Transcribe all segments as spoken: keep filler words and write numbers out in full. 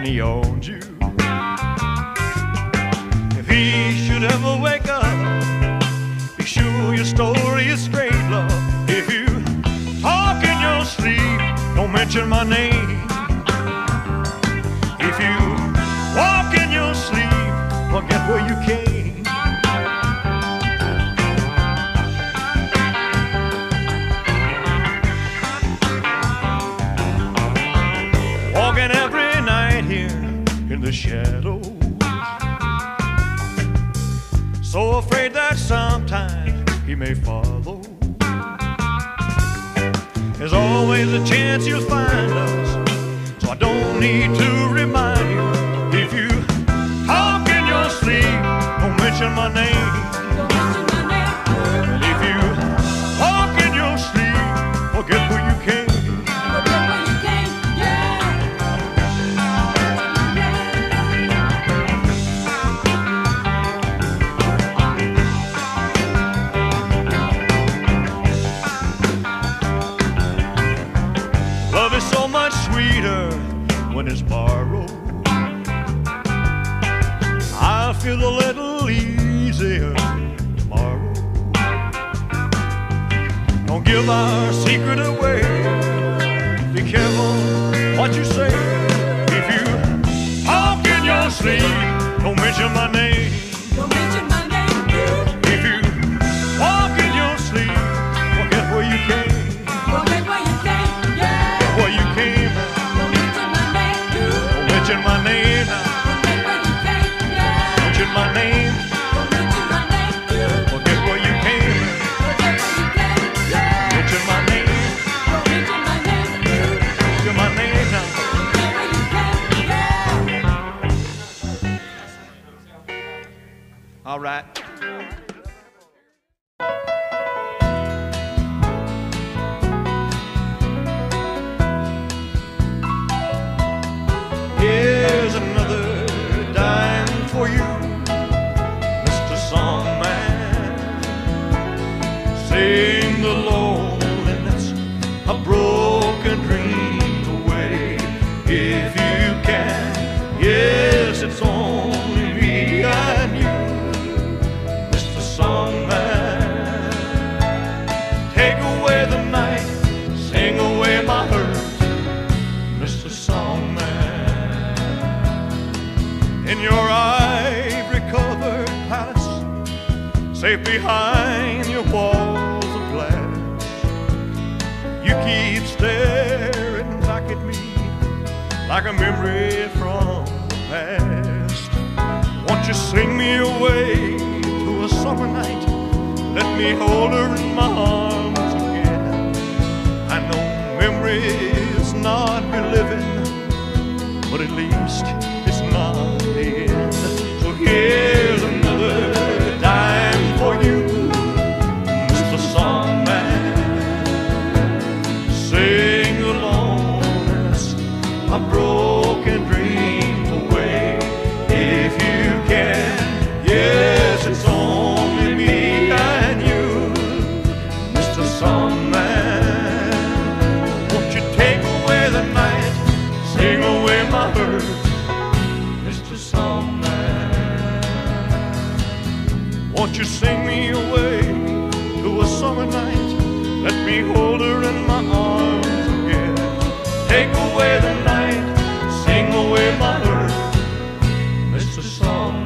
he owns you. If he should ever wake up, be sure your story is straight, love. If you talk in your sleep, don't mention my name. If you walk in your sleep, forget where you came. Walking every night here in the shadows, so afraid that sometime he may follow. There's always a chance you'll find us, so I don't need to remind you. If you talk in your sleep, don't mention my name. And if you walk in your sleep, forget where you came. Love is so much sweeter when it's borrowed. I'll feel a little easier tomorrow. Don't give our secret away. Be careful what you say. If you talk in your sleep, don't mention my name. Don't mention my name. If you walk in your sleep, forget where you came. Forget where you came, yeah. Where you came. Don't mention my name. Don't mention my name now. Forget where you came, yeah. Mention my name. Don't mention my name. Forget where you came. Forget where you came, yeah. Mention my name. Don't mention my name. Mention my name now. Forget where you came, yeah. All right. Here's another dime for you, Mister Songman. Sing the loneliness, a broken dream away, if you can. Yes, it's only me and you, Mister Songman. Take away the night, sing away my hurt, Mister Songman. In your ivory-covered palace, safe behind your walls of glass, you keep staring back at me like a memory from the past. Won't you sing me away to a summer night? Let me hold her in my arms again. I know memory is not reliving, but at least it's not the end. So here's another dime for you, Mister Songman. Sing the loneliness, a broken dream away, if you can. Yes, it's only me and you, Mister Songman. Won't you take away the night, sing away my hurt, Mister Songman. Won't you sing me away to a summer night? Let me hold her in my arms again. Take away the night, sing away my hurt, Mister Songman.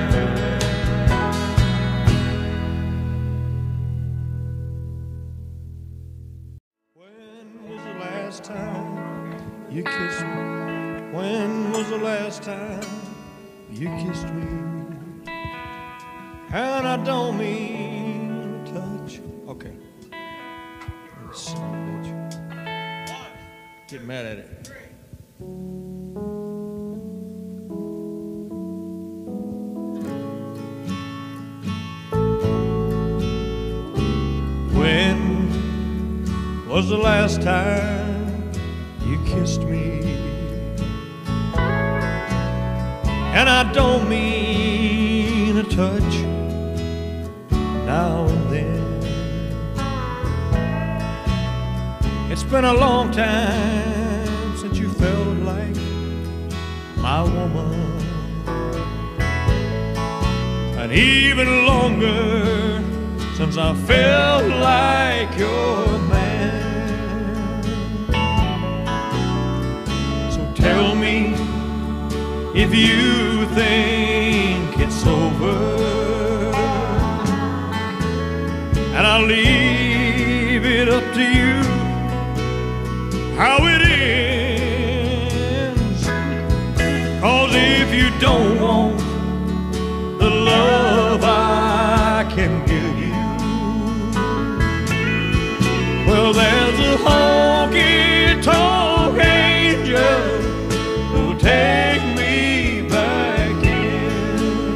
When was the last time you kissed me? When was the last time you kissed me? And I don't mean to touch. Okay. Son of a bitch. Get mad at it. When was the last time you kissed me? And I don't mean a touch now and then. It's been a long time since you felt like my woman. And even longer since I felt like your man. So tell me if you think it's over, and I'll leave it up to you how it ends. 'Cause if you don't want the love I can give you, well, there's a honky-tonk angel who'll take me back in.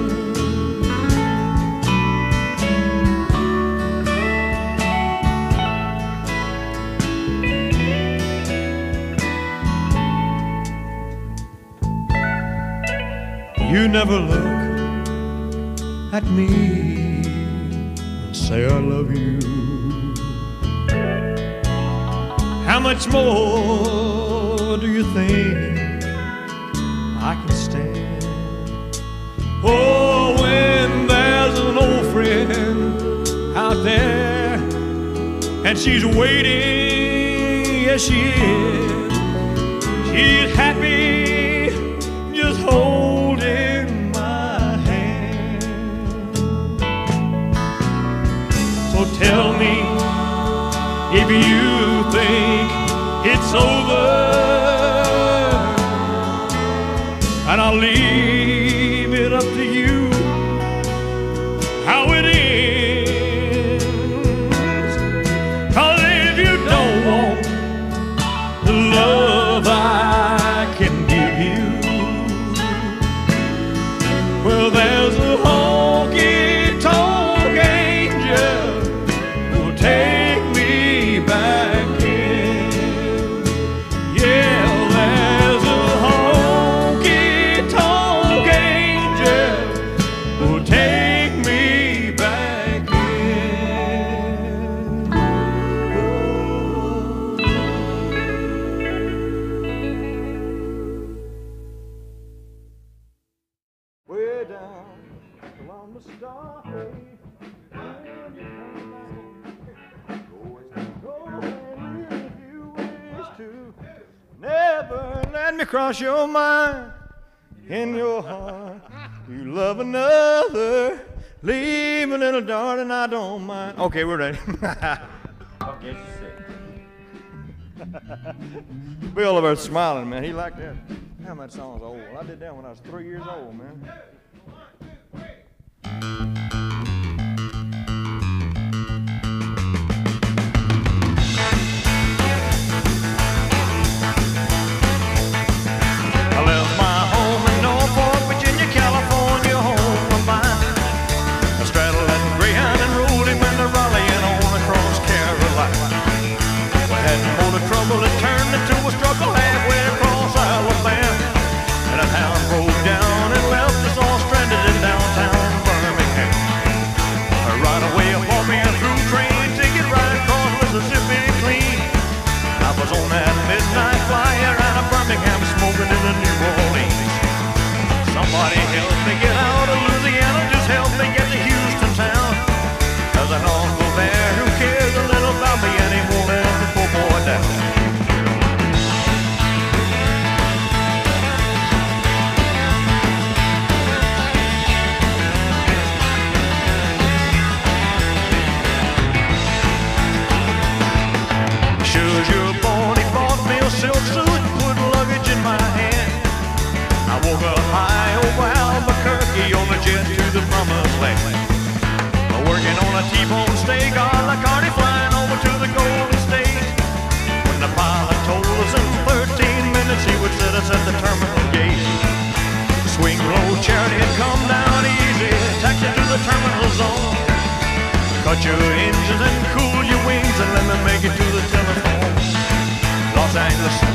You never look at me and say I love you. How much more do you think I can stand? Oh, when there's an old friend out there and she's waiting, yes she is. She's happy just holding my hand. So tell me if you think it's over, and I'll leave it up to you how it ends. 'Cause if you don't want the love I can give you, well, there's a honky-tonk angel who'll take me back in. Yeah, there's a honky-tonk angel who'll take me back in. Way down along the starway, never let me cross your mind. In your heart, you love another, leave a little darling, I don't mind. Okay, we're ready. Okay, sick. Bill over there smiling, man. He liked that. Damn, that song's old. I did that when I was three years old, man. I left my home in Norfolk, Virginia, California, home of mine. I straddled that Greyhound and rode him into Raleigh and on across Carolina. We had more to trouble, it turned into a struggle halfway across Alabama. And a hound broke down and left us all stranded in downtown Birmingham. Right away upon me a through train ticket right across Mississippi clean. I was on that midnight flyer out of Birmingham, smoking in the New Orleans. Somebody help me get out of Louisiana, just help me get to Houston town. There's an uncle there who cares a little about me and he won't let the poor boy down. Shoes you were born, he bought me a silk suit, put luggage in my hand. I woke up high over Albuquerque on a jet to the promised land. Working on a T-bone steak, a la carte flying over to the Golden State. When the pilot told us in thirteen minutes he would set us at the terminal gate. The swing low chariot come down easy, taxi to the terminal zone. Cut your engines and cool your wings and let me make it to the telephone. Los Angeles